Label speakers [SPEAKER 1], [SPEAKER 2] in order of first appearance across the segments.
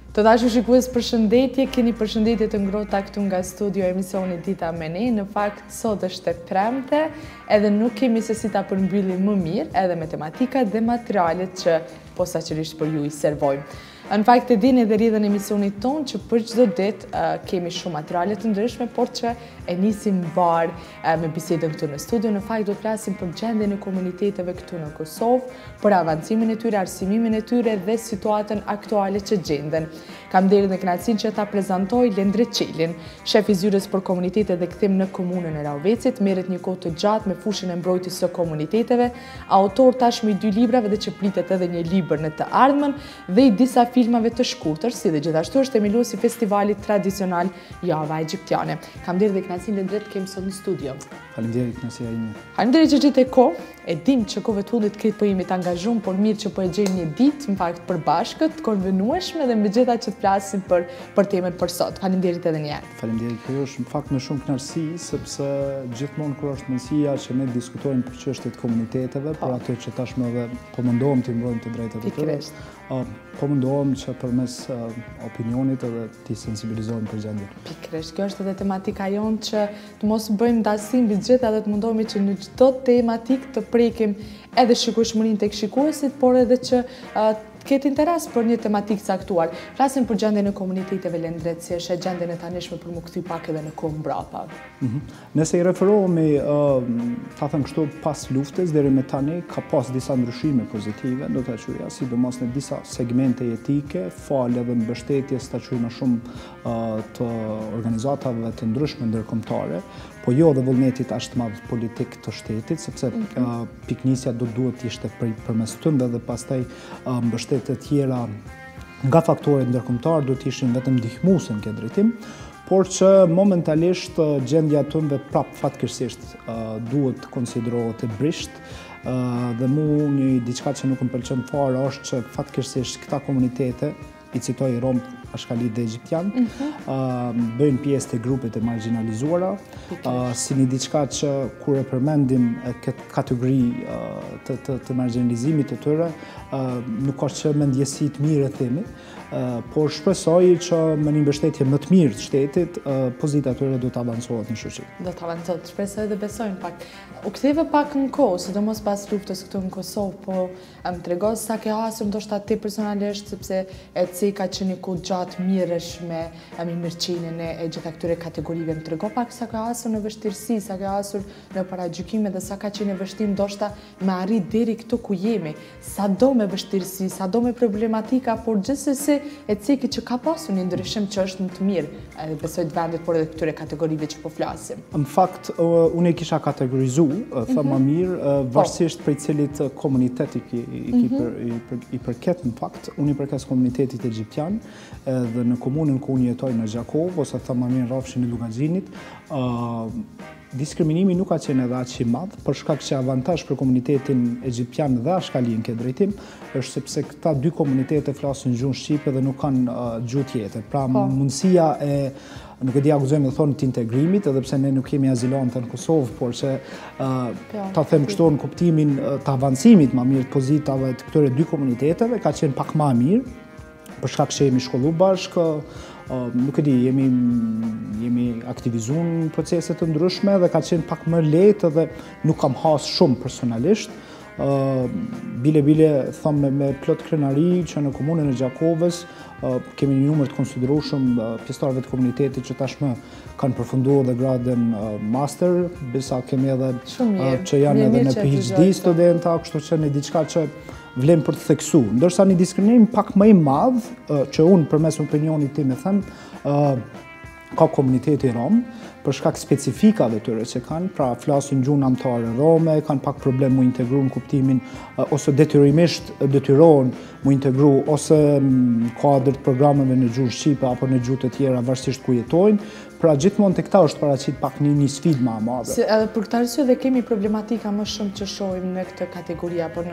[SPEAKER 1] Të dashur shikues, përshëndetje, keni përshëndetje të ngrohta këtu nga studio emisionit Dita me ne. Në fakt, sot është e premte, edhe nuk kemi se si ta përmbyllim më mirë edhe me tematikat dhe materialet që posaçërisht për ju i servojmë. Në fakt e dini dhe rridhen emisionit tonë që për çdo ditë kemi shumë materiale të ndryshme, por që e nisim mbar me bisedën këtu në studio. Në fakt do të flasim për gjendjen e komuniteteve këtu në Kosovë, për avancimin e tyre, arsimimin e tyre dhe situatën aktuale që gjenden. Kam deri në kënaqësinë që ta prezantoj Lendrit Çelin, shef i zyrës për komunitete dhe kthim në komunën e Ravecit, merret një kohë të gjatë me fushën e mbrojtjes së komuniteteve, autor tashmë i 2 librave dhe që pritet edhe një libër në të ardhmen dhe i disa filmave të shkurtër, si dhe gjithashtu është themeluesi i festivalit tradicional Java Egjiptiane. Kam deri dhe kënaqësinë Lendrit të kemi sot në studio.
[SPEAKER 2] Faleminderit, kënaqësia ime.
[SPEAKER 1] Faleminderit që gjetë kohë. E dim që kohëve të fundit këtë po jemi të angazhuar, por mirë që po e gjejmë një ditë, në fakt përbashkët, të konvenueshme dhe megjithatë që të flasim për temën për sot. Faleminderit edhe një herë.
[SPEAKER 2] Faleminderit, kjo është në fakt me shumë kënaqësi, sepse gjithmonë kur është mundësia që ne diskutojmë për çështjet e komuniteteve, për ato që tashmë edhe po mundohem të mbrojmë të drejtat e tyre. Po mundohem që përmes opinionit edhe t'i sensibilizojmë për gjendjen.
[SPEAKER 1] Pikërisht, kjo është edhe tematika jonë që të mos bëjmë dasim mbi gjithë edhe të mundohemi që në çdo tematikë të prekim edhe shikueshmërinë tek shikuesit, por edhe që ketë interes për një tematikë caktuar. Flasim për gjendjen e komuniteteve Lendrit, si është gjendjen e tanishme për mu kthy pak edhe në kohë mbrapa.
[SPEAKER 2] Nëse i referohemi, ta them kështu, pas luftës deri me tani ka pas disa ndryshime pozitive, do ta quaja, sidomos në disa segmente jetike, fal edhe mbështetjes ta quajmë shumë të organizatave të ndryshme ndërkombëtare, po jo dhe vullnetit ashtë madh politik të shtetit, sepse piknisja duhet të ishte përmes tënde dhe pastaj mbështetje tjera nga faktorët ndërkombëtar do të ishin vetëm ndihmuese në këtë drejtim, por që momentalisht gjendja tënde prap fatkeqësisht duhet të konsiderohet e brisht. Dhe një diçka që nuk më pëlqen fare është që fatkeqësisht këta komunitete, i citoj Rom, Ashkalit dhe Egjiptian, bëjnë pjesë të grupet e marginalizuara, si një diçka që kur e përmendim këtë kategori të marginalizimit të tyre, nuk është që me ndjesi të mirë e themi, por shpresoj që me një mbështetje më të mirë të shtetit, pozita tyre do të avancohet në shoqëri.
[SPEAKER 1] Do të avancohet, shpresoj dhe besojnë pak. U ktheve pak në kohë, sidomos pas luftës këtu në Kosovë, po më trego sa ke hasur ndoshta ti personalisht, sepse e ka që një kohë gjatë mirësh me mirëqenien e gjitha këtyre kategorive. Më trego pak sa ka hasur në vështirësi, sa ka hasur në paragjykime dhe sa ka qenë vështirë ndoshta me arrit deri këtu ku jemi. Sado me vështirësi, sado me problematika, por gjithsesi e ceki që ka pasur një ndryshim që është më të mirë, besoj të vendit, por edhe këtyre kategorive që po flasim.
[SPEAKER 2] Në fakt, unë e kisha kategorizu, thëma mirë, varsisht prej cilit komunitet i përket në fakt. Unë i përkes komunitetit egjiptian dhe në komunën ku unë jetoj në Gjakov, ose thëma mirë rrafshin e Lugaxhinit, diskriminimi nuk ka qenë edhe aq i madh, për shkak që avantazh për komunitetin egjiptian dhe ashkali në këtë drejtim është sepse këta 2 komunitete flasin gjuhën shqipe dhe nuk kanë gjuhë tjetër. Pra mundësia e, nuk e di akuzojmë të thonë, të integrimit, edhe pse ne nuk kemi azilante në Kosovë, por që ta them kështu në kuptimin të avancimit më mirë të pozitave të këtyre 2 komuniteteve ka qenë pak më mirë, për shkak që jemi shkollu bashkë, nuk e di, jemi aktivizuar në procese të ndryshme dhe ka qenë pak më lehtë dhe nuk kam has shumë personalisht. Bile thëmë me plot krenari që në komunën e Gjakovës kemi një numër të konsiderueshëm pjesëtarëve të komunitetit që tashmë kanë përfunduar dhe gradën master, besa kemi edhe që janë edhe në PhD studenta, kështu që në diçka që vlen për të theksu. Ndërsa një diskriminim pak më i madh, që unë përmes opinionit tim e them, ka komuniteti rom, për shkak specifikave tyre që kanë, pra flasin gjuhën anëtare rome, kanë pak problem mu integru në kuptimin, ose detyrimisht detyrohen mu integru, ose kuadër të programeve në gjuhën shqipe apo në gjuhë të tjera varsisht ku jetojnë. Pra gjithmonë të këta është paraqit pak një sfidë më e madhe.
[SPEAKER 1] Edhe për këtë arsye dhe kemi problematika më shumë që shohim në këtë kategori apo në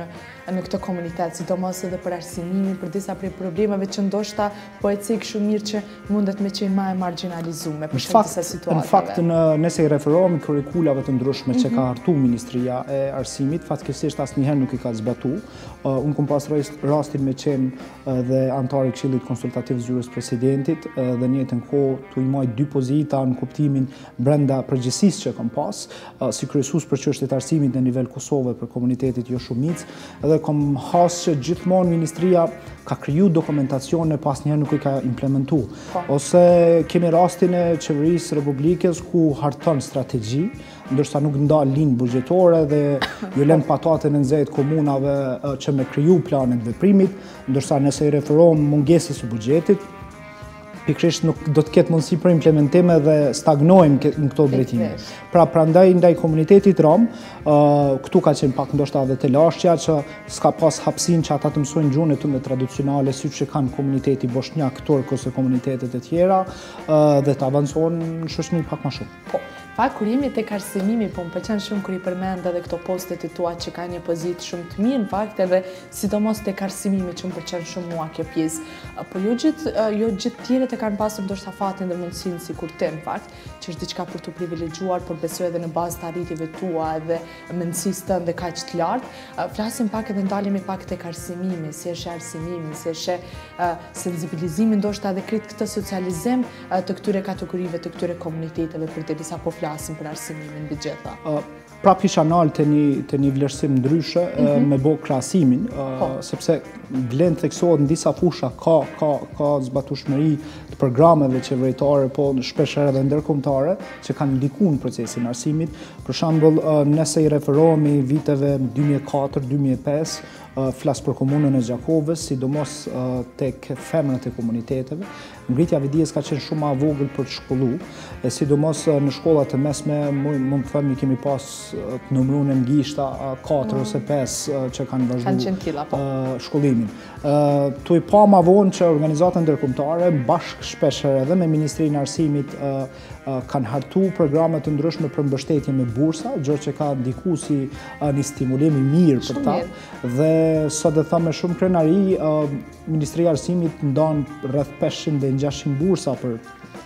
[SPEAKER 1] në këtë komunitet, sidomos edhe për arsimimin, për disa prej problemeve që ndoshta po e cek shumë mirë që mundet me qenë më e marginalizuar për shkak të situatave.
[SPEAKER 2] Në fakt, nëse i referohemi kurikulave të ndryshme që ka hartu Ministria e Arsimit, fatkeqësisht asnjëherë nuk i ka zbatu. Unë kom pas rastin me qenë dhe antari i Këshillit Konsultativ Zyrës Presidentit dhe në njëjtën kohë tu i marr dy pozita në kuptimin brenda përgjegjësisë që kam pas, si kryesues për çështjet e arsimit në nivel Kosovë për komunitetit jo shumicë, edhe kom has që gjithmonë Ministria ka kriju dokumentacione pas njëherë nuk i ka implementu. Ose kemi rastin e qeverisë Republikës ku harton strategji, ndërsa nuk ndal linjë buxhetore dhe ju lën patatën e nxehtë komunave që me kriju planet veprimit, ndërsa nëse i referohem mungesës së buxhetit, pikërisht nuk do të ketë mundësi për implementim dhe stagnojmë në këto drejtime. Pra prandaj ndaj komunitetit rom, këtu ka qenë pak ndoshta edhe të lashqja që s'ka pas hapësinë që ata të mësojnë gjuhën e tyre tradicionale siç e kanë komuniteti bosnjak, turk ose komunitetet e tjera dhe të avancojnë në shoqëri pak më shumë.
[SPEAKER 1] Kur jemi tek arsimimi, po më pëlqen shumë kur i përmend edhe këto postet e tua që kanë një pozitë shumë të mirë në fakt edhe sidomos tek arsimimi që më pëlqen shumë mua kjo pjesë. Po jo gjithë tjerët e kanë pasur ndoshta fatin dhe mundësinë sikur ti në fakt, që është diçka për tu privilegjuar, por besoj edhe në bazë të arritjeve tua edhe mendësisë tënde kaq të lartë. Flasim pak edhe ndalemi pak tek arsimimi, si është arsimimi, si është sensibilizimi ndoshta edhe këtë socializim të këtyre kategorive, të këtyre komuniteteve përderisa po flasim për arsimimin mbi gjitha.
[SPEAKER 2] Prap isha nalë të një vlerësim ndryshe me bo krahasimin, sepse vlen theksohet në disa fusha ka zbatueshmëri të programeve qeveritare, po shpesh edhe ndërkombëtare që kanë ndikuar në procesin e arsimit. Për shembull, nëse i referohemi viteve 2004-2005, flas për komunën e Gjakovës, sidomos tek femrat e komuniteteve. Ngritja e dijes ka qenë shumë më e vogël për të shkollu, e sidomos në shkollat e mesme, mund të themi kemi pas të numëruar në gishta 4 ose 5 që kanë vazhduar shkollimin. Tu i pa më vonë që organizata ndërkombëtare bashkë shpeshherë edhe me Ministrinë e Arsimit kanë hartu programe të ndryshme për mbështetje me bursa, gjë që ka ndikuar si një stimulim i mirë për ta. Dhe sot e them me shumë krenari, Ministria e Arsimit ndan rreth 500-600 bursa për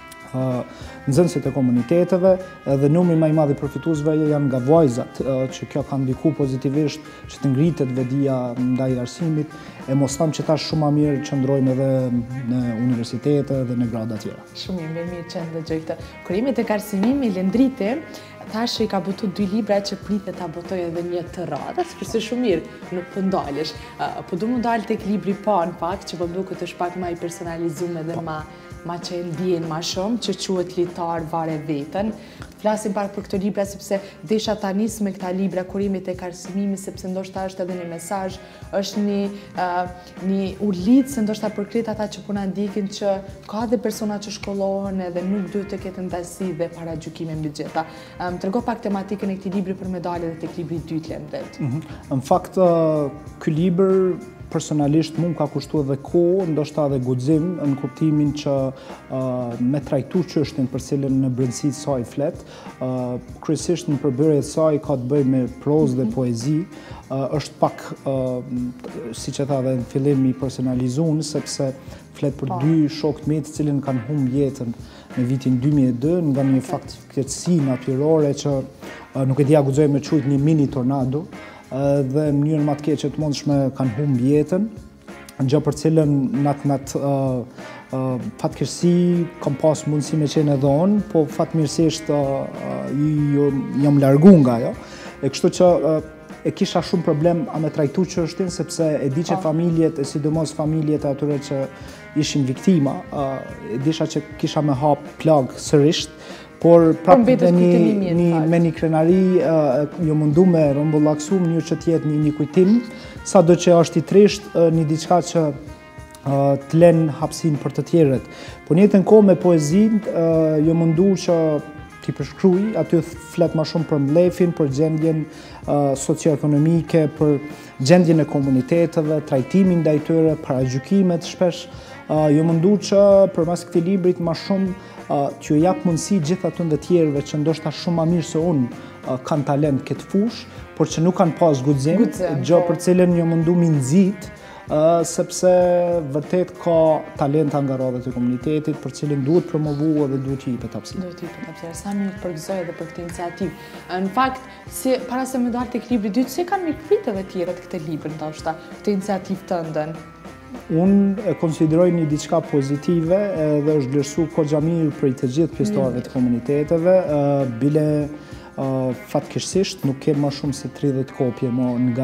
[SPEAKER 2] nxënësit e komuniteteve dhe numri më i madh i përfituesve janë nga vajzat, që kjo ka ndikuar pozitivisht që të ngritet vedia ndaj arsimit, e mos them që tash shumë më mirë qëndrojmë edhe në universitete dhe në grada të tjera.
[SPEAKER 1] Shumë mirë që ndëgjoj këtë. Kur jemi tek arsimimi, Lendriti tash i ka botu 2 libra që pritet ta botoj edhe një të radhës, përse shumë mirë, nuk po ndalesh. Po du më dalë tek libri pa në fakt, që po duket është pak më i personalizuar dhe ma që e ndjen ma shumë, që quhet Litar Vare Veten. Flasim pak për këto libra, sepse desha ta nis me këta libra kur jemi tek arsimimi, sepse ndoshta është edhe një mesazh, është një ullit, se ndoshta për krejt ata që po na ndjekin që ka dhe persona që shkollohen edhe nuk duhet të ketë ndasi dhe paragjykime mbi gjitha. Trego pak tematikën e këtij libri për me dalë edhe tek libri i dytë Lendrit.
[SPEAKER 2] Në fakt, ky libër personalisht mund ka kushtuar edhe kohë, ndoshta edhe guxim, në kuptimin që me trajtu çështjen për cilën në brendësi saj flet, kryesisht në përbërjet saj ka të bëjë me prozë dhe poezi, është pak, siç e tha edhe në fillim, i personalizuar, sepse flet për 2 shokë të mi të cilën kanë humbur jetën në vitin 2002 nga një fatkeqësi natyrore që nuk e di a guxoj me quajt një mini tornado, dhe në mënyrën më të keqe të mundshme kanë humbur jetën, gjë për cilën natë fatkeqësi kam pas mundësi me qenë edhe unë, po fatmirësisht jam largu nga ajo. E kështu që e kisha shumë problem a me trajtu çështjen, sepse e di që familjet, e sidomos familjet e atyre që ishin viktima, e disha që kisha me hap plag sërisht, por prapë me një krenari jo mundu me rëmbullaksu mënyrë që t'jetë një kujtim, sa do që është i trisht një diçka që të len hapsin për të tjerët. Po njëtën kohë me poezin, jo mundu që t'i përshkruj, aty flet ma shumë për mlefin, për gjendjen socioekonomike, për gjendjen e komuniteteve, trajtimin ndaj tyre, paragjykimet shpesh, jo mundu që përmes këtij librit ma shumë që jap mundësi gjithë atyre tjerëve që ndoshta shumë më mirë se unë kanë talent këtë fushë, por që nuk kanë pas guxim, gjë për cilën një mundu mi nxit, sepse vërtet ka talenta nga radhët e komunitetit për cilin duhet promovu dhe duhet i jepet hapësirë.
[SPEAKER 1] Duhet i jepet hapësirë. Sa mirë përgëzoj edhe për këtë iniciativë. Në fakt, para se me dalë tek libri dytë, si kanë mikprit edhe tjerët këtë libër, ndoshta, këtë iniciativë tëndën?
[SPEAKER 2] Unë e konsideroj një diçka pozitive dhe është vlerësu kogja mirë për i të gjithë pjesëtarëve të komuniteteve, bile fatkeqësisht nuk ke më shumë se 30 kopje nga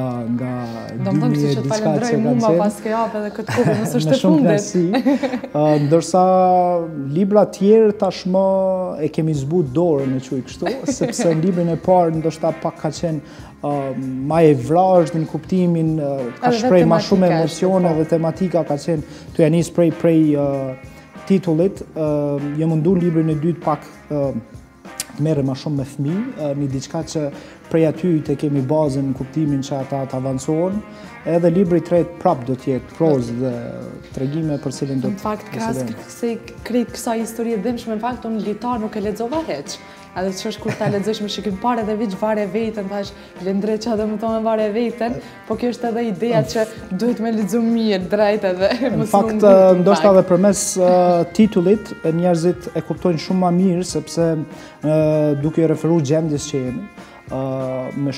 [SPEAKER 2] 2000 diçka që kanë qenë.
[SPEAKER 1] Ma pas ke japë edhe këtë kopje, nësë është e fundit.
[SPEAKER 2] Ndërsa libra tjerë tashmë e kemi zbut dorën e quaj kështu, sepse në librin e parë ndoshta pak ka qenë ma e vrajshë në kuptimin, ka shprej ma shumë emocione dhe tematika ka qenë të janis prej titullit. Jë mundu në librin e dytë pak merre ma shumë me fëmijë, një diçka që prej aty të kemi bazën në kuptimin që ata të avancohen, edhe libri tretë prap do t'jetë prozë dhe tregime për cilin do të...
[SPEAKER 1] Në fakt, krejt kësa historie dhimshme, në fakt, unë litar nuk e lexova heq. Edhe që është kur ta lexosh me shikim parë dhe veç vare vetën, thash, lendre që dhe më tonë vare vetën, po kjo është edhe ideja që duhet me lexu mirë, drejt edhe...
[SPEAKER 2] Në fakt, ndoshta edhe përmes titullit, njerëzit e kuptojnë shumë ma mirë, sepse duke i referu gjendjes që jemi, me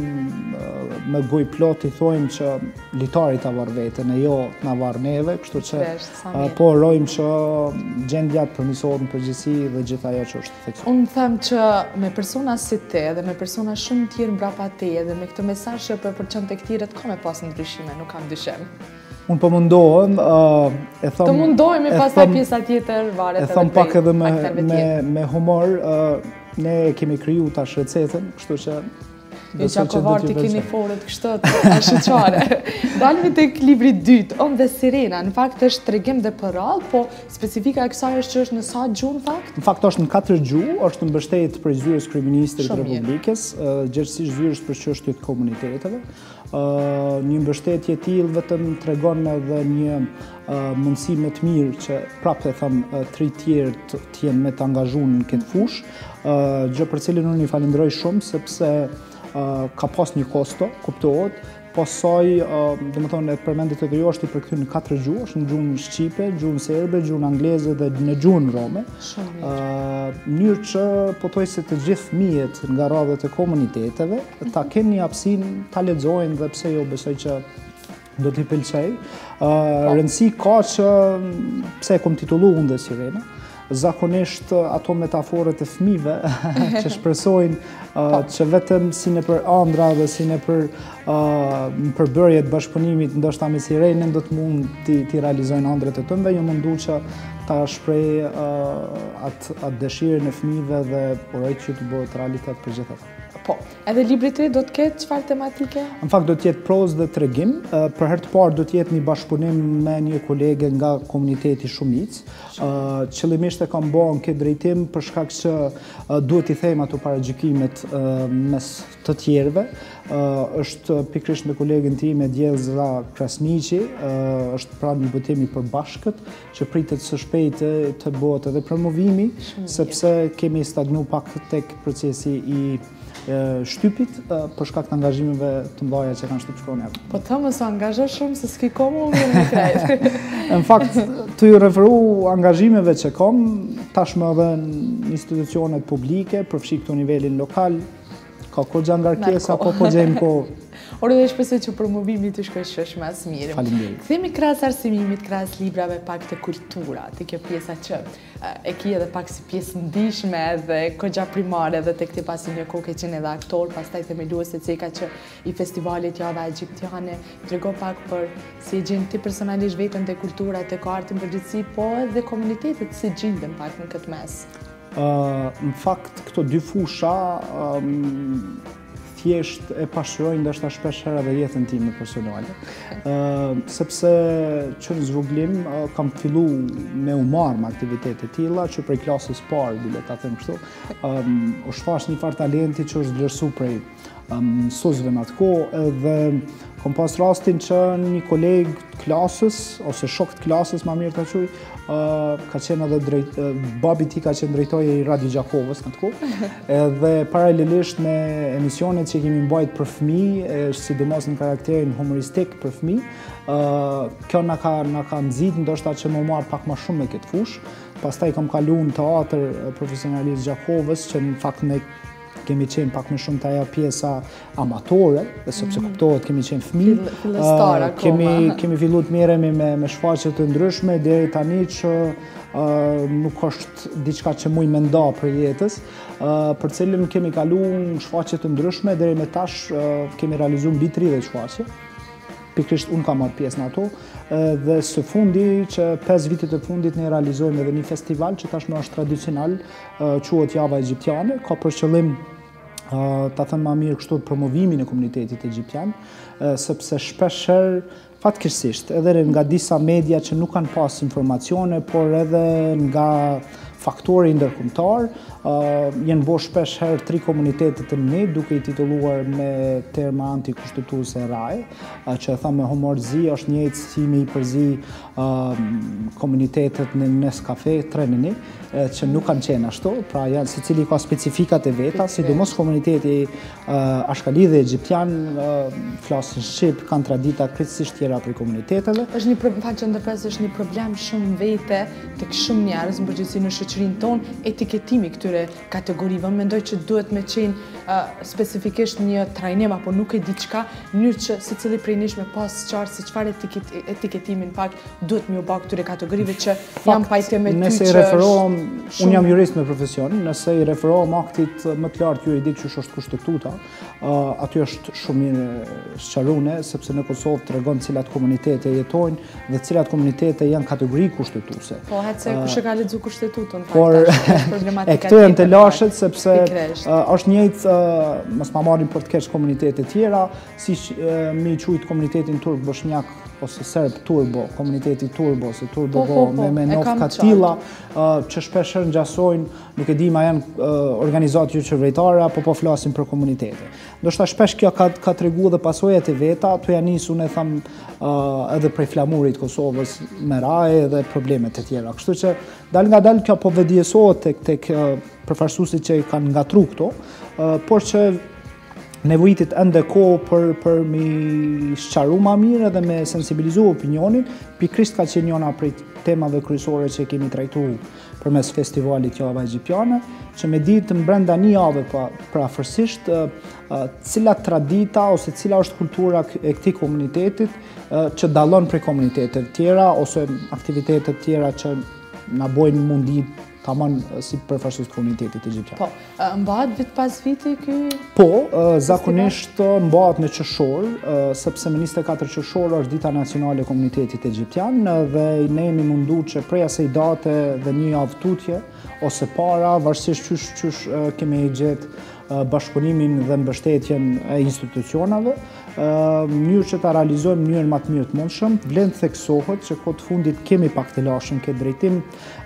[SPEAKER 2] shumë me goj plot i thojmë që litari ta varë vetën e jo na varë neve, kështu që po rojmë që gjendja të përmisohet në përgjithësi dhe gjitha ajo që është theksuar.
[SPEAKER 1] Unë them që me persona si te dhe me persona shumë tjerë mbrapa te dhe me këtë mesazh që përqen tek tjerët ka me pas ndryshime, nuk kam dyshim.
[SPEAKER 2] Unë po mundohem, e thom...
[SPEAKER 1] Të mundohemi pastaj pjesa tjetër varet edhe
[SPEAKER 2] e thom pak edhe me humor, ne kemi kriju tash recetën, kështu që...
[SPEAKER 1] Ju që akovarti keni forët kështu të shëqare. Dalmi tek libri dytë, Om dhe Sirena, në fakt është tregim dhe për radhë, po specifika e kësaj është që është në sa gjuhë në fakt?
[SPEAKER 2] Në fakt është në 4 gjuhë, është mbështet për zyrës kryeministrit të Republikës, gjithësisht zyrës për çështjet të komuniteteve. Një mbështetje e tillë vetëm tregon edhe një mundësi më të mirë që prapë e them 3 tjerë të jenë me të angazhuar në këtë fushë, gjë për cilën unë i falenderoj shumë sepse ka pas një kosto, kuptohet, pasaj, dhe më thonë, e përmendit edhe jo është i përkthyer në 4 gjuhë, është në gjuhën shqipe, gjuhën serbe, gjuhën angleze dhe në gjuhën rome. Mënyrë që potoj se të gjithë fëmijët nga radhët e komuniteteve, ta kenë një hapësinë, ta lexojnë dhe pse jo besoj që do t'i pëlqej. Rëndësi ka që pse e kom titullu Unë dhe Sirena, zakonisht ato metaforët e fëmijëve që shpresojnë që vetëm si në për ëndra dhe si në për përbërjet bashkëpunimit ndoshta me Sirenën do të mund t'i realizojnë ëndrat e tyre, jo mundu që ta shpreh atë dëshirën e fëmijëve dhe uroj që të bëhet realitet për gjithë ata.
[SPEAKER 1] Po, edhe libri i tretë do të ketë çfarë tematike?
[SPEAKER 2] Në fakt do të jetë prozë dhe tregim. Për herë të parë do të jetë një bashkëpunim me një kolege nga komuniteti Shumic. Qëllimisht e kam bërë në këtë drejtim për shkak që duhet i them ato paragjykimet mes të tjerëve. Është pikërisht me kolegen tim Djelza Krasniqi, është pra një botim i përbashkët që pritet së shpejti të bëhet edhe promovimi, sepse kemi stagnu pak tek procesi i shtypit për shkak të angazhimeve të mëdha që kanë shtyp shkollën.
[SPEAKER 1] Po thëmë se angazho shumë se s'ki komo mirë me krejt.
[SPEAKER 2] Në fakt, të ju referu angazhimeve që kom, tashmë edhe në institucionet publike, përfshi këtu nivelin lokal, ka kogja ngarkesa, po gjejmë kohë.
[SPEAKER 1] Ore dhe shpresoj që promovimi të shkojë shpesh më së miri.
[SPEAKER 2] Faleminderit.
[SPEAKER 1] Kthehemi krahas arsimimit, krahas librave pak të kultura, te kjo pjesa që e ki edhe pak si pjesë ndihshme edhe kogja primare dhe tek ti pasi një kohë ke qenë edhe aktor, pastaj themeluese ceka që i festivalit Java Egjiptiane, trego pak për si e gjen ti personalisht veten te kultura, te arti në përgjithësi, po edhe komunitetet si gjenden pak në këtë mes.
[SPEAKER 2] Në fakt, këto dy fusha thjesht e pasqyrojnë ndoshta shpesh herë edhe jetën time personale. Sepse që në zvoglim kam fillu me u marrë me aktivitete tilla që prej klasës parë, bile ta them kështu, u shfaq një farë talenti që është vlerësuar prej mësuesve në atë kohë, dhe kom pas rastin që një koleg klasës, ose shok të klasës, ma mirë të quj, ka qenë edhe babi ti ka qenë drejtori i Radio Gjakovës në atë kohë, dhe paralelisht me emisionet që kemi mbajt për fëmijë, sidomos në karakterin humoristik për fëmijë, kjo na ka nxit ndoshta që më marr pak më shumë me këtë fushë. Pastaj kam kalu në teatr profesionalist Gjakovës, që në fakt ne kemi qenë pak më shumë të ajo pjesa amatore, dhe sepse kuptohet kemi qenë fëmijë.
[SPEAKER 1] Fillestara akoma.
[SPEAKER 2] Kemi fillu të merremi me shfaqje të ndryshme deri tani që nuk është diçka që muj me nda për jetës, për cilën kemi kalu në shfaqje të ndryshme deri me tash kemi realizuar mbi 30 shfaqje. Pikrisht unë kam marrë pjesë në ato, dhe së fundi që 5 vitet e fundit ne realizojmë edhe një festival që tashmë është tradicional, quhet Java Egjiptiane, ka për qëllim ta them më mirë kështu promovimin e komunitetit egjiptian, sepse shpeshherë fatkeqësisht edhe nga disa media që nuk kanë pas informacione, por edhe nga faktori ndërkombëtar, jenë bo shpesh herë 3 komunitetet të një, duke i titulluar me terma antikushtetuese RAE, që e tha me humorzi, është njëjtë si me i përzi komunitetet në Nescafe, 3 në 1, që nuk kanë qenë ashtu, pra janë se cili ka specifikat e veta, sidomos komuniteti ashkalidhe egjiptian, flasin shqip, kanë tradita krejtësisht tjera për komuniteteve.
[SPEAKER 1] Është një problem shumë vete tek shumë njerëz në përgjithësi në shoqërinë tonë, etiketimi këtyre kategorive. Mendoj që duhet me qenë specifikisht një trajnim apo nuk e di çka, në mënyrë që secili prej nesh me pas qartë se çfarë etiketimi në fakt duhet me u bë këtyre kategorive që janë pajtë me ty që
[SPEAKER 2] unë jam jurist me profesion, nëse i referohem aktit më të lartë juridik që është kushtetuta, aty është shumë mirë sqaruar, sepse në Kosovë tregon cilat komunitete jetojnë dhe cilat komunitete janë kategori kushtetuese.
[SPEAKER 1] Po, se kush e ka lexuar kushtetutën,
[SPEAKER 2] por këto janë të lashët sepse është njëjtë, mos ma marrin për të keq komunitete tjera, si mi quajt komunitetin turk bosnjak ose serb turbo, komuniteti turbo, ose turbo me nofka tilla, që shpeshherë ngjasojnë, nuk e di ma janë organizatë jo qeveritare apo po flasin për komunitete. Ndoshta shpesh kjo ka tregu dhe pasojat e veta, ato janë nisur ne tham edhe prej flamurit Kosovës me RAE dhe problemet e tjera. Kështu që dal nga dal kjo po vëdjesohet tek përfaqësuesit që kanë ngatruar këto, por që nevojitet ende kohë për mi sqaru ma mirë dhe me sensibilizu opinionin, pikrisht ka qenë njëna prej temave kryesore që kemi trajtuar përmes festivalit Java Egjiptiane, që me ditë brenda një jave afërsisht cila tradita ose cila është kultura e këtij komunitetit që dallon prej komunitetet tjera ose aktivitetet tjera që na bojnë mundi tamam si përfaqësues të komunitetit egjiptian.
[SPEAKER 1] Po, mbahet vit pas viti ky?
[SPEAKER 2] Po, zakonisht mbahet në qershor, sepse në 24 qershor është Dita Nacionale e Komunitetit Egjiptian dhe ne jemi munduar që prej asaj date dhe një javë tutje ose para, varësisht qysh kemi gjetë bashkëpunimin dhe mbështetjen e institucionave, mënyrë që ta realizojmë mënyrën më të mirë të mundshëm, vlen të theksohet që kohë të fundit kemi pak të lashëm këtë drejtim,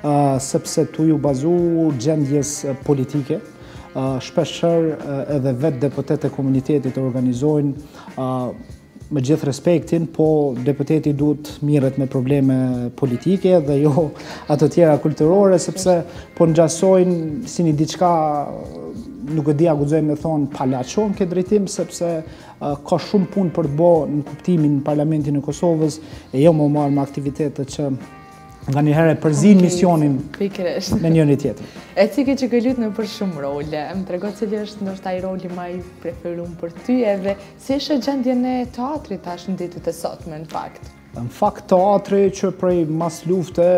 [SPEAKER 2] sepse tu ju bazu gjendjes politike, shpeshherë edhe vetë deputetët e komunitetit organizojnë me gjithë respektin, po deputeti duhet mirret me probleme politike dhe jo ato tjera kulturore, sepse po ngjasojnë si një diçka, nuk e di a guxojmë me thonë palaçon këtë drejtim, sepse ka shumë punë për të bërë në kuptimin në Parlamentin e Kosovës e jo më marrë me aktivitetet që nga njëherë përzin misionin me njëri tjetër.
[SPEAKER 1] E cike që ke luajtur në për shumë role, më trego cili është ndoshta ai roli më i preferuar për ty edhe si është gjendjen e teatrit tash në ditët e sotme në fakt?
[SPEAKER 2] Në fakt teatri që prej mas lufte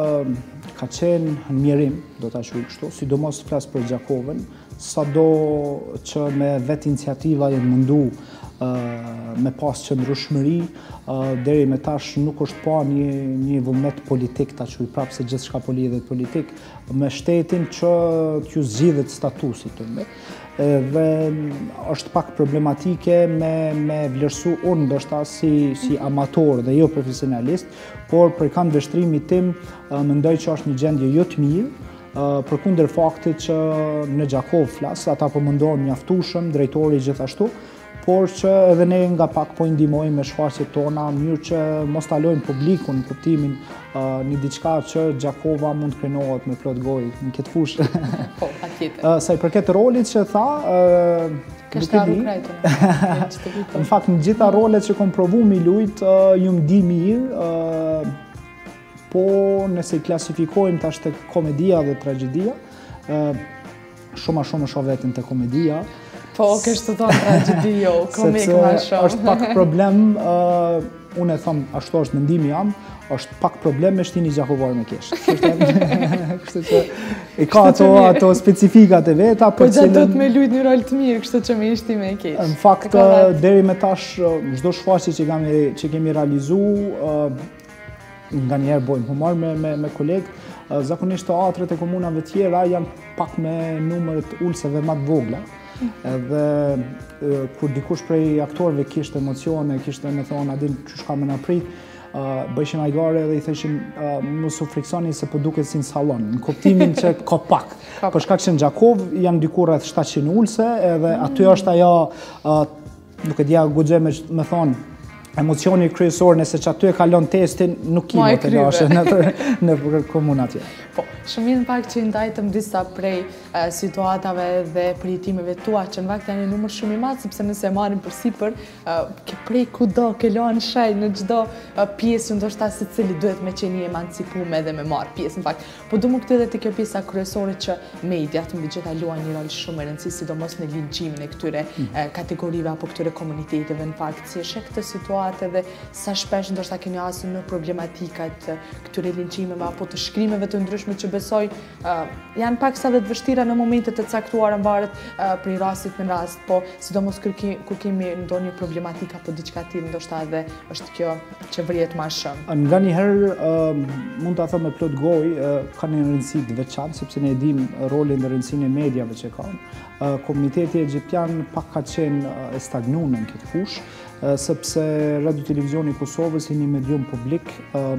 [SPEAKER 2] ka qenë në mjerim, do ta quaj kështu, sidomos të flas për Gjakovën, sado që me vetë iniciativa jenë mundu me pas qëndrueshmëri, deri me tash nuk është pa një vullnet politik, ta quaj prapë se gjithçka po lidhet politik, me shtetin që t'ju zgjidhet statusi tënde. Dhe është pak problematike me vlerësu unë ndoshta si amator dhe jo profesionalist, por për kanë vështrimin tim mendoj që është një gjendje jo të mirë, përkundër faktit që në Gjakov flas, ata po mundohen mjaftueshëm, drejtori gjithashtu, por që edhe ne nga pak po ndihmojmë me shfaqjet tona, mirë që mos ta lojmë publikun në kuptimin një diçka që Gjakova mund të krenohet me plot gojë në këtë fushë.
[SPEAKER 1] Po, patjetër.
[SPEAKER 2] Sa i përket rolit që tha, në fakt në gjitha rolet që kom provu mi lujt, ju më di mirë, po nëse i klasifikojmë tash të komedia dhe tragedia, shumë shoh vetën të komedia.
[SPEAKER 1] Po, kështë të thonë tragedio, komik ma shumë.
[SPEAKER 2] Është pak problem, unë e thëmë, ashtu është mendimi jam, është pak problem me shtini Gjakovar me kesh. Kështë që i ka ato specifikat e veta.
[SPEAKER 1] Po gjatë do të me lujt një rol të mirë, kështë që me ishti me kesh.
[SPEAKER 2] Në fakt, deri me tash, çdo shfaqje që kemi realizu, nga njerë bojmë humor me kolegë, zakonisht teatret e komunave tjera janë pak me numërt ulseve më të vogla. Edhe kur dikush prej aktorëve kishte emocione, kishte me thonë, adin që shka me në prit, bëjshim ajgare dhe i thëshim mos u friksoni se po duket si në salon, në kuptimin që ka pak. Për shkak që në Gjakov janë diku rreth 700 ulse, edhe aty është ajo, nuk e dija guxhe me thonë, emocioni kryesor nëse që aty e kalon testin, nuk i më të lashe në komunat tjera.
[SPEAKER 1] Po, shumin pak që i ndajtëm disa prej situatave dhe përjetimeve tua, që në vakt janë një numër shumë i madh, sepse nëse marrim përsipër, ke prej kudo, ke lanë shaj në çdo pjesë, ndoshta secili duhet me qenë i emancipuar dhe me marr pjesë në fakt. Po du më këtë edhe te kjo pjesa kryesore që mediat mbi gjitha luajnë një rol shumë e rëndësishëm, sidomos në lindqimin e këtyre kategorive apo këtyre komuniteteve në fakt. Si është këtë situatë dhe sa shpesh ndoshta keni hasur në problematikat këtyre lindqimeve apo të shkrimeve të ndryshme që besoj janë paksa dhe të vështira në momente të caktuara varet prej rastit në rast, po sidomos kur kemi ndonjë problematik apo diçka tillë, ndoshta edhe është kjo që vrihet më shumë.
[SPEAKER 2] Nganjëherë mund ta them me plot gojë, ka një rëndësi të veçantë sepse ne e dimë rolin dhe rëndësinë e mediave që kanë. Komuniteti egjiptian pak ka qenë e stagnuar në këtë fushë, sepse Radio Televizioni i Kosovës i një medium publik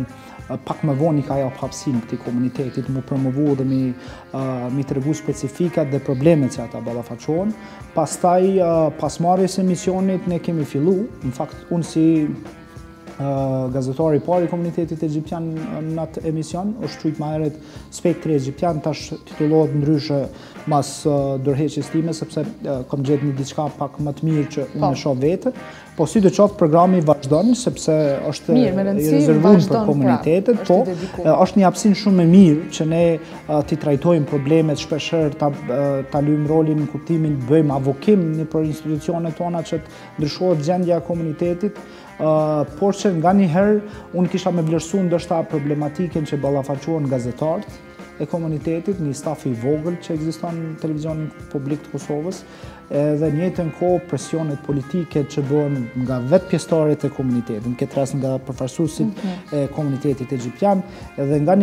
[SPEAKER 2] pak më vonë i ka jap hapësinë këtij komunitetit mu promovu dhe mi tregu specifikat dhe problemet që ata ballafaqohen. Pastaj pas marrjes së misionit ne kemi fillu, në fakt unë si gazetari i parë i komunitetit egjiptian në atë emision, është quajtur më herët Spektri Egjiptian, tash titullohet ndryshe mas dorëheqjes time sepse kam gjetur një diçka pak më të mirë që unë e shoh vetë. Po si të qoftë programi vazhdon sepse është i rezervuar për komunitetet, po është një hapësinë shumë e mirë që ne ti trajtojmë problemet shpeshherë, ta luajmë rolin në kuptimin bëjmë avokim nëpër institucionet tona që të ndryshohet gjendja e komunitetit. Por që nga njëherë unë kisha me vlerësu ndoshta problematiken që ballafaqohen gazetarët e komunitetit, një staf i vogël që ekziston në televizionin publik të Kosovës, dhe njëjtën kohë presionet politike që bëhen nga vetë pjesëtarët e komunitetit, në këtë rast nga përfaqësuesit e komunitetit egjiptian, dhe nga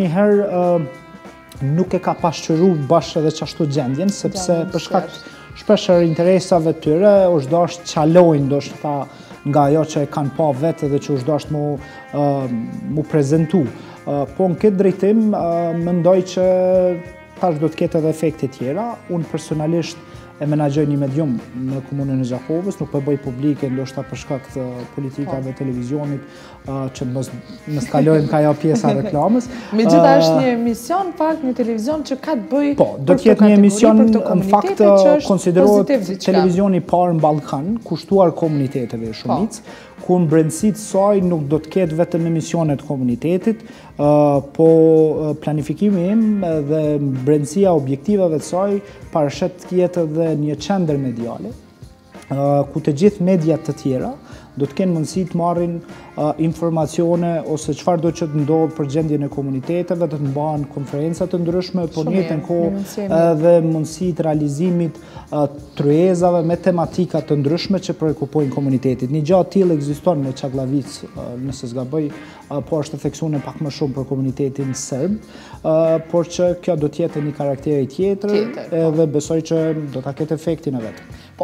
[SPEAKER 2] njëherë nuk e ka pasqyruar bashkë edhe çashtu gjendjen, sepse për shkak shpeshherë interesave të tyre është dashur çalojnë ndoshta nga ajo që e kanë pa vetë dhe që është dashur mu prezentu. Po në këtë drejtim, mendoj që tash do të ketë edhe efekte tjera. Unë personalisht e menaxhoj një medium në komunën e Gjakovës, nuk po bëj publike ndoshta për shkak të politikave të televizionit që mos kalojmë ka ajo pjesa e reklamës.
[SPEAKER 1] Megjithatë është një emision fakt në televizion që ka të bëjë
[SPEAKER 2] po, do të jetë një emision në fakt konsiderohet televizioni i parë në Ballkan, kushtuar komuniteteve shumicë, ku në brendësitë saj nuk do të ketë vetëm emisionet komunitetit, po planifikimi im dhe brendësia objektivave të saj parashet të jetë edhe një qendër mediale, ku të gjithë mediat të tjera do të kenë mundësi të marrin informacione ose çfarë do që të ndodhë për gjendjen e komuniteteve, do të mbahen konferenca të ndryshme, por në njëjtën kohë edhe mundësi të realizimit tryezave me tematika të ndryshme që preokupojnë komunitetit. Një gjë e tillë ekziston në Çaklavic, nëse s'gaboj, po është theksuar pak më shumë për komunitetin serb, por që kjo do të jetë një karakter tjetër edhe besoj që do ta ketë efektin e vet.
[SPEAKER 1] Po,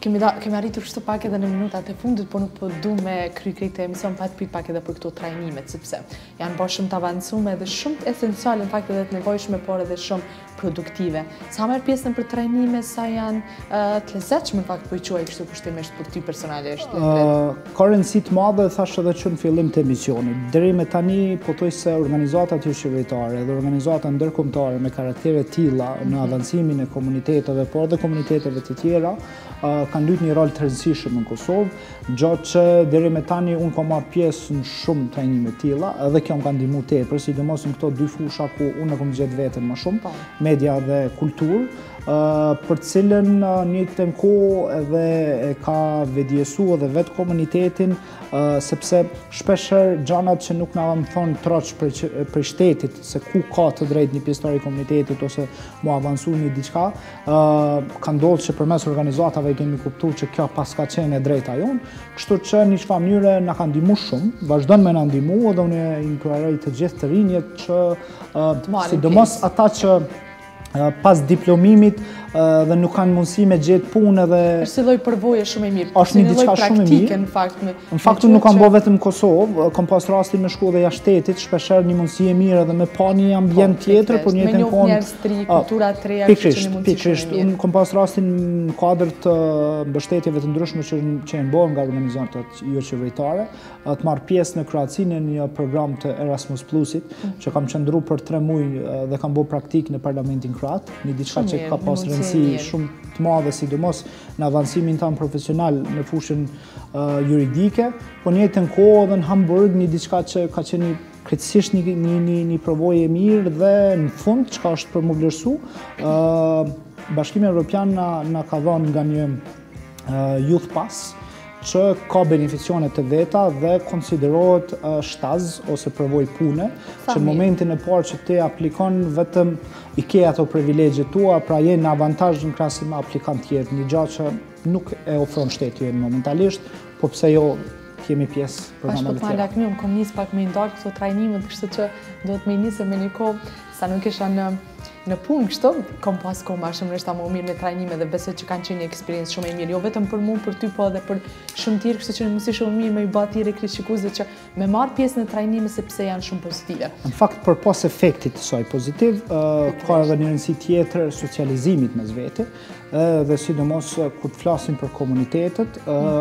[SPEAKER 1] Kemi arritur kështu pak edhe në minutat e fundit, po nuk po du me kry këtë emision pa të pyet pak edhe për këto trajnimet, sepse janë bërë shumë të avancume dhe shumë të esenciale, në fakt edhe të nevojshme, por edhe shumë produktive. Sa merr pjesën për trajnime, sa janë të lezetshme, në fakt po i quaj kështu kushtimisht për ty personalisht?
[SPEAKER 2] Ka rëndësi të madhe, thash edhe që në fillim të emisionit. Deri me tani, po thoj se organizatat qeveritare dhe organizata ndërkombëtare me karaktere të tilla në avancimin e komuniteteve, por edhe komuniteteve të tjera, kanë luajtur një rol të rëndësishëm në Kosovë, gjatë që deri me tani unë kam marrë pjesë në shumë trajnime të tilla, edhe kjo më ka ndihmuar tepër, sidomos në këto dy fusha ku unë e kam gjetë veten më shumë, media dhe kulturë, për cilën një të kohë edhe e ka vedjesu edhe vetë komunitetin, sepse shpesher gjanat që nuk na më thonë troq për shtetit, se ku ka të drejt një pjesëtar i komunitetit ose mu avansu një diçka, ka ndodhur që përmes organizatave kemi kuptuar që kjo pas ka qenë e drejta jonë, kështu që në një mënyrë na ka ndihmuar shumë, vazhdon me na ndihmu, dhe unë inkurajoj të gjithë të rinjët që sidomos ata që pas diplomimit dhe nuk kanë mundësi me gjetë punë dhe...
[SPEAKER 1] është si lloj përvoje shumë e mirë.
[SPEAKER 2] Është një diçka shumë e mirë. Në fakt unë nuk kam bërë vetëm në Kosovë, kam pas rastin me shku dhe jashtë shtetit, shpeshherë një mundësi e mirë edhe me pa një ambient tjetër, por një jetën kohë.
[SPEAKER 1] Me njerëz të ri, kultura të reja, që një mundësi shumë e mirë.
[SPEAKER 2] Unë kam pas rastin në kuadër të mbështetjeve të ndryshme që janë bërë nga organizatat jo qeveritare, të marr pjesë në Kroaci në një program të Erasmus Plusit, që kam qëndruar për 3 muaj dhe kam bërë praktik në Parlamentin Kroat, një diçka që ka pas rëndësi shumë të madhe, sidomos në avancimin tanë profesional në fushën juridike, po në njëjtën kohë edhe në Hamburg një diçka që ka qenë krejtësisht një provojë e mirë dhe në fund çka është për më vlerësu, Bashkimi Evropian na ka dhënë nga një Youth Pass që ka beneficione të veta dhe konsiderohet shtaz ose përvojë pune, që në momentin e parë që ti aplikon vetëm i ke ato privilegjet tua, pra je në avantazh në krahasim me aplikantë tjerë, një gjë që nuk e ofron shteti momentalisht, po pse jo kemi pjesë programave
[SPEAKER 1] të tjera. Unë kam nis pak me ndal këto trajnime, kështu që duhet me nisë me një kohë, sa nuk isha në punë kështu, kam pas kohë më shumë nështë më mirë me trajnime dhe besoj që kanë qenë një eksperiencë shumë e mirë, jo vetëm për mua, për ty, po edhe për shumë tjerë, kështu që mësi shumë mirë me i bë tjerë krishikuesve që me marr pjesë në trajnime sepse janë shumë pozitive.
[SPEAKER 2] Në fakt, përpas efektit të saj pozitiv, ka edhe një rëndësi tjetër socializimit mes vete, dhe sidomos kur të flasim për komunitetet,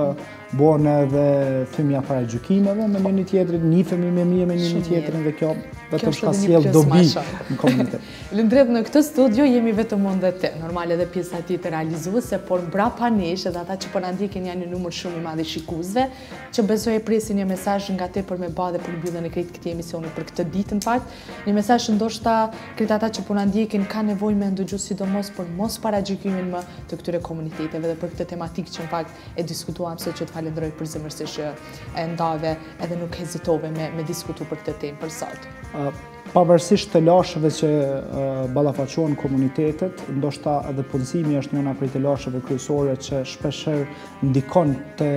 [SPEAKER 2] bën edhe thymja para gjykimeve me një tjetrin, nifemi me mirë me një tjetrin dhe kjo vetëm ka sjell dobi në komunitet.
[SPEAKER 1] Lëndret, në këtë studio jemi vetëm unë dhe ti, normal edhe pjesa tjetër realizuese, por mbrapa nesh edhe ata që po na ndjekin janë një numër shumë i madh i shikuesve, që besoj e presin një mesazh nga te për me bë dhe për mbylljen e këtij emisioni për këtë ditë, në fakt, një mesazh ndoshta krejt ata që po na ndjekin kanë nevojë me ndëgju sidomos për mos paragjykimin më të këtyre komuniteteve dhe për këtë tematikë që në fakt e diskutuam, se që të falenderoj përzemërsisht që e ndave edhe nuk hezitove me diskutu për këtë temë për sot.
[SPEAKER 2] Pavarësisht të lashëve që ballafaqohen komunitetet, ndoshta edhe punësimi është njëra prej të lashëve kryesore që shpeshherë ndikon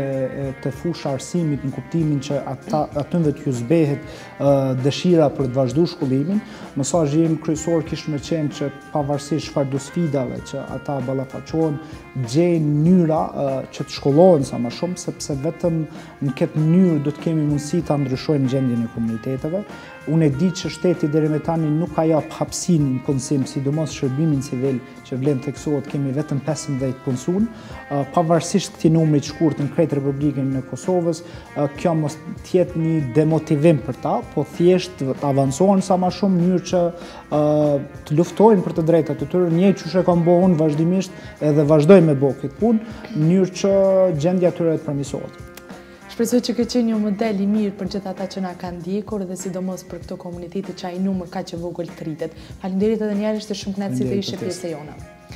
[SPEAKER 2] te fusha arsimit në kuptimin që atyve t'ju zbehet dëshira për të vazhduar shkollimin. Mesazhi im kryesor kishte më qenë që pavarësisht çfarë do sfidave që ata ballafaqohen, gjejnë mënyra që të shkollohen sa më shumë, sepse vetëm në këtë mënyrë do të kemi mundësi ta ndryshojmë gjendjen e komuniteteve. Unë e di që shteti deri me tani nuk ka jap hapësinë në punësim, sidomos shërbimin civil që vlen theksohet, kemi vetëm 15 punësuar. Pavarësisht këtij numri të shkurtër në krejt Republikën e Kosovës, kjo mos të jetë një demotivim për ta, po thjesht të avancojnë sa më shumë në mënyrë që të luftojnë për të drejtat e tyre, njëjtë çush e kam bëu unë vazhdimisht edhe vazhdoj me bëu këtë punë, në mënyrë që gjendja e tyre të përmirësohet.
[SPEAKER 1] Shpresoj që këtë qenë një model i mirë për gjithë ata që na kanë ndjekur dhe sidomos për këto komunitete që ai numër kaq e vogël të rritet. Faleminderit edhe një herë, ishte shumë kënaqësi të ishe pjesë e jona.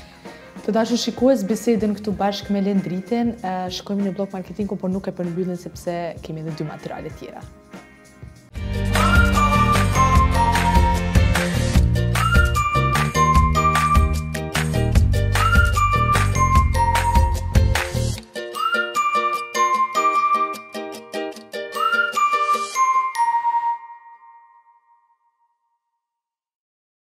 [SPEAKER 1] Të dashur shikues, bisedën këtu bashkë me Lendritën, shkojmë në blog marketingu, por nuk e përmbyllim sepse kemi edhe 2 materiale tjera.